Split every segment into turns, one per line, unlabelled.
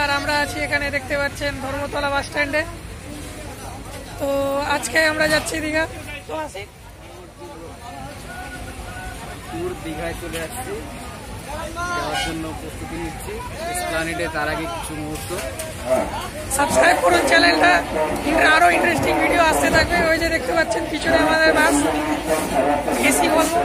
আর আমরা আছি এখানে দেখতে পাচ্ছেন ধর্মতলা বাস স্ট্যান্ডে। তো আজকে আমরা যাচ্ছি দীঘা। তো আসি
দীঘায় চলে আসছি, যাওয়ার জন্য প্রস্তুতি নিচ্ছি। এসপ্লানেডে তার আগে কিছু মুহূর্ত
সাবস্ক্রাইব করুন চ্যানেলটা, আরো ইন্টারেস্টিং ভিডিও আসতে থাকবে। ওই যে দেখতে পাচ্ছেন পিছনে আমাদের বাস এসি ভলভো।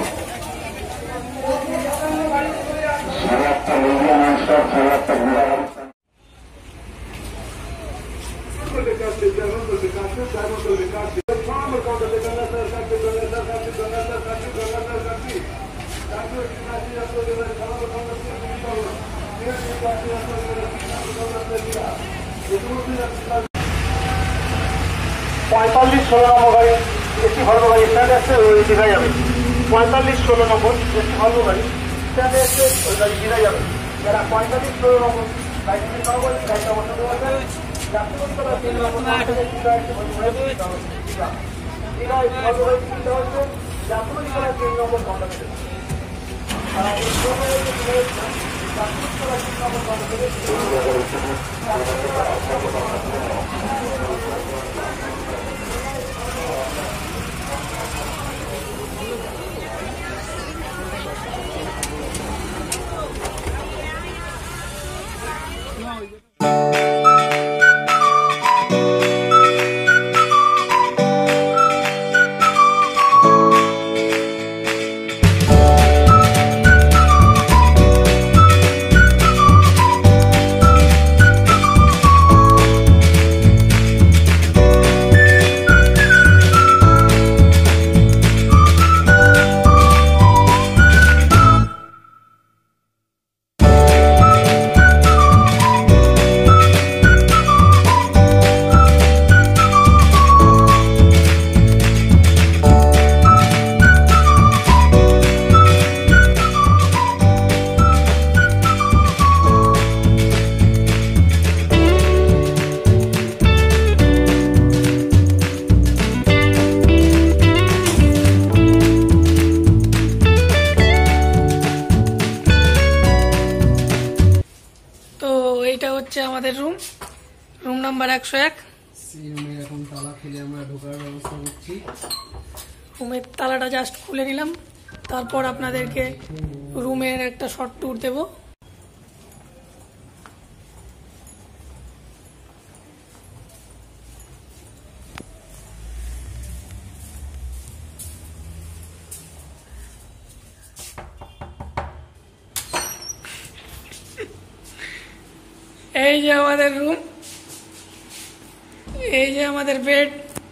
পঁয়তাল্লিশ 16 নম্বর গাড়ি এসি ভলভো গাড়ি স্ট্যান্ডে আসছে, ওই দীঘা যাবে। 45 16 নম্বর এসি ভলভো গাড়ি স্ট্যান্ডে আসছে, ওই গাড়ি দীঘা যাবে। যারা 45 16 নম্বর গাড়িটি পাবো গাড়িটা বসাতে পারবে।
এইটা হচ্ছে আমাদের রুম নাম্বার 101।
এখন তালা খুলে আমরা ঢোকার ব্যবস্থা করছি।
রুমের তালাটা জাস্ট খুলে নিলাম, তারপর আপনাদেরকে রুমের একটা শর্ট ট্যুর দেব। এই যে আমাদের রুম, এই যে আমাদের বেড,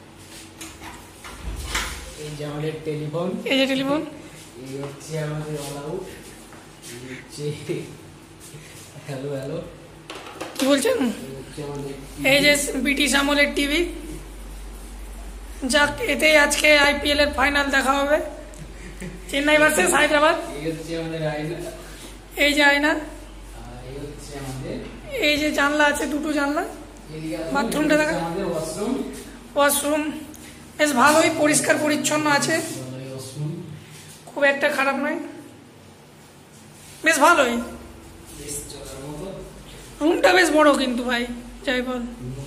এই যে আমাদের টেলিফোন,
এই যে টেলিফোন,
এই হচ্ছে আমাদের অল আউট, এই হচ্ছে হ্যালো হ্যালো
কি বলছেন, এই যে ব্রিটিশ আমলের টিভি। যাক, এতেই আজকে আইপিএল এর ফাইনাল দেখা হবে, চেন্নাই ভার্সেস হায়দ্রাবাদ।
এই হচ্ছে আমাদের আয়না,
এই যে আয়না,
এই হচ্ছে আমাদের,
এই যে জানলা আছে, দুটো জানলা। বাথরুমটা দেখা, ওয়াশরুম বেশ ভালোই পরিষ্কার পরিচ্ছন্ন আছে, খুব একটা খারাপ নয়, বেশ ভালোই। রুমটা বেশ বড় কিন্তু ভাই, যাই বল।